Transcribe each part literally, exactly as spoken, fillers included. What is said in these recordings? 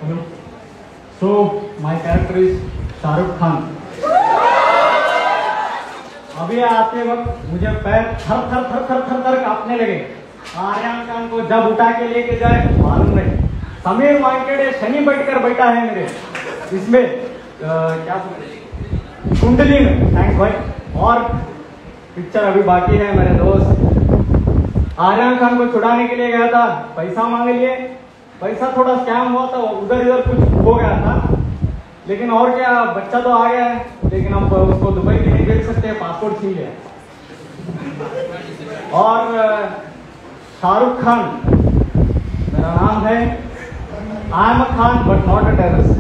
So my character is Shahrukh Khan. अभी आते वक्त मुझे पैर थर थर थर थर थर थर कांपने लगे. आर्यन खान को जब उठा के लेके जाए मालूम नहीं. समीर वानखेड़े शनि बैठकर बैठा है मेरे इसमें आ, क्या कुंडली में. थैंक्स भाई. और पिक्चर अभी बाकी है मेरे दोस्त. आर्यन खान को छुड़ाने के लिए गया था, पैसा मांग लिए. पैसा थोड़ा स्कैम हुआ था, उधर इधर कुछ हो गया था. लेकिन और क्या, बच्चा तो आ गया है. लेकिन हम उसको दुबई भी नहीं भेज सकते, पासपोर्ट छीन लिया. और शाहरुख खान मेरा नाम है. I am a Khan but not a terrorist.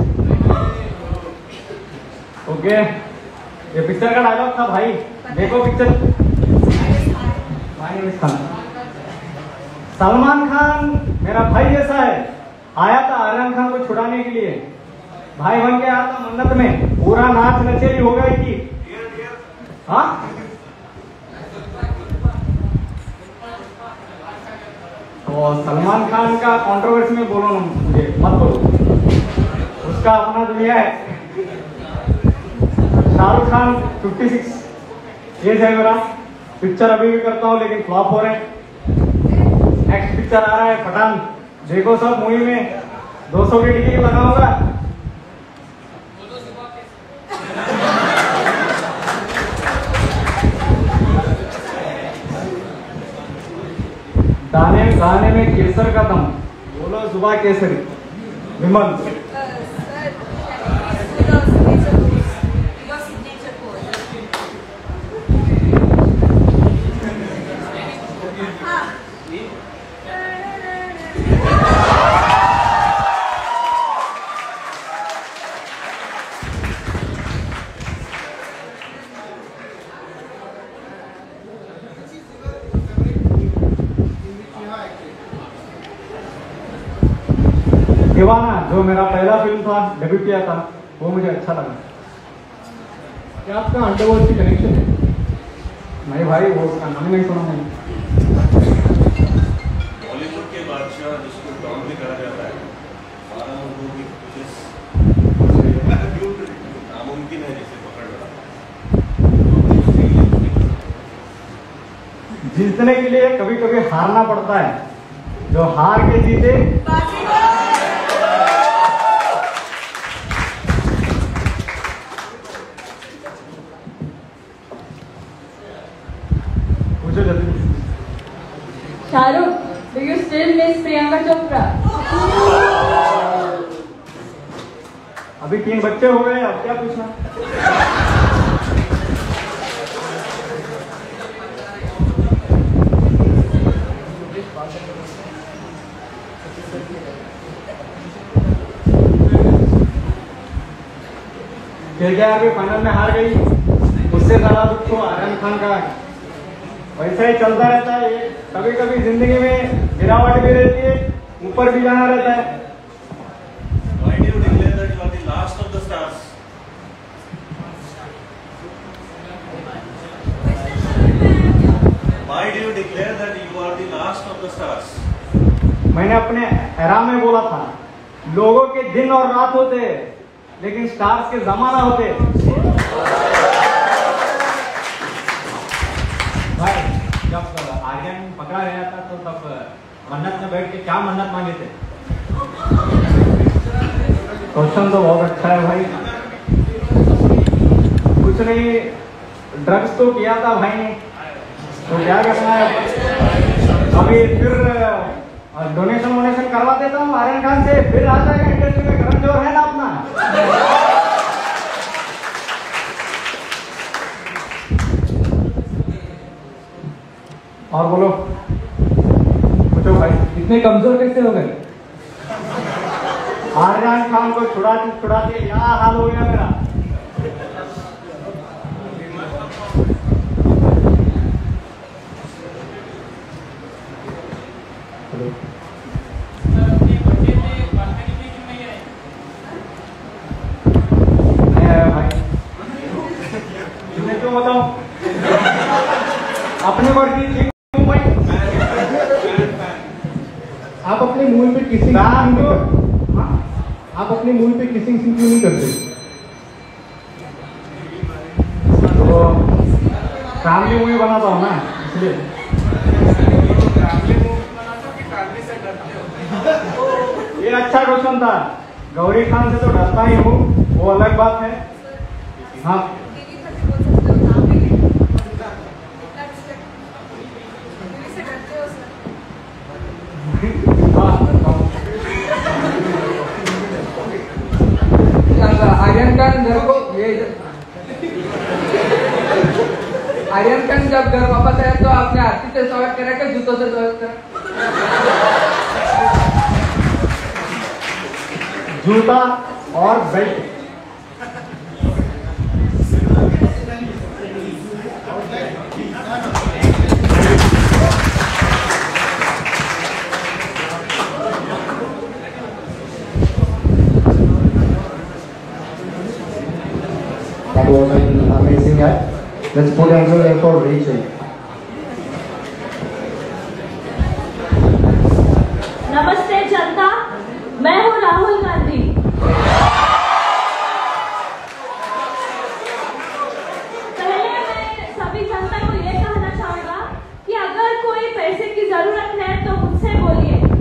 Okay, ये पिक्चर का डायलॉग था भाई. देखो picture. My name is Khan. Salman Khan मेरा भाई जैसा है. आया था आर्यन खान को छुड़ाने के लिए. भाई बन के आया था मन्नत में. पूरा नाच नचेरी हो गई थी. हाँ, तो सलमान खान का कंट्रोवर्सी में बोलो ना, मुझे मत बोलो. उसका अपना दुनिया है. शाहरुख खान छप्पन एज है मेरा. पिक्चर अभी भी करता हूँ लेकिन फ्लॉप हो रहे हैं. नेक्स्ट पिक्चर आ रहा है पठान. देखो सब मूवी में दो सौ की टिकट लगाऊंगा. दाने गाने में केसर का दम. बोलो सुबह केसरी. विमल दीवाना, जो मेरा पहला फिल्म था, डेब्यू किया था, वो मुझे अच्छा लगा. क्या आपका अंडरवर्ल्ड की कनेक्शन है? नहीं भाई, वो उसका नाम नहीं सुना मैंने. बॉलीवुड के बादशाह जिसको डॉन भी कहा जाता है, नामुमकिन है जिसे पकड़ रहा. जीतने के लिए कभी कभी हारना पड़ता है. जो हार के जीते Shahrukh, do you still miss Priyanka Chopra? अभी तीन बच्चे हो गए, अब क्या पूछना. केकेआर भी फाइनल में हार गई. उससे ज्यादा दुख तो आर्यन खान का. वैसा ही चलता रहता है. कभी कभी जिंदगी में गिरावट भी रहती है, ऊपर भी जाना रहता है. Why do you declare that you are the last of the stars? Why do you declare that you are the last of the stars? मैंने अपने एरा में बोला था, लोगों के दिन और रात होते लेकिन स्टार्स के जमाना होते. भाई जब आर्यन पकड़ा गया था तो तब मन्नत में बैठ के क्या मन्नत मांगे थे? क्वेश्चन तो बहुत अच्छा है भाई. कुछ नहीं, ड्रग्स तो किया था भाई ने, तो क्या करना है. अभी फिर डोनेशन वोनेशन करवा देता हूँ आर्यन खान से, फिर आ जाएगा इंडस्ट्री में. करण जोहर है ना अपना. और बोलो, पूछो भाई. इतने कमजोर कैसे हो गए? आर्यन खान को छुड़ाते छुड़ाते क्या हाल हो गया मेरा. क्यों बताओ, अपनी मर्जी थी. आप अपनी मूवी में किसी को आप अपनी मूवी पे किसिंग सीन क्यों नहीं करते? तो फैमिली मूवी बनाता हूँ ना, इसलिए। ये अच्छा क्वेश्चन था। गौरी खान से तो डरता ही हूँ, वो अलग बात है। हाँ, आर्यन खान घर को ये आर्यन खान जब घर वापस आया तो आपने आरती से स्वागत करा कि जूतों से स्वागत करा? जूता और belt. That was an amazing act. Let's put hands up for Rachel. नमस्ते जनता, मैं हूँ राहुल गांधी। पहले मैं सभी जनता को ये कहना चाहूंगा कि अगर कोई पैसे की जरूरत है तो मुझसे बोलिए।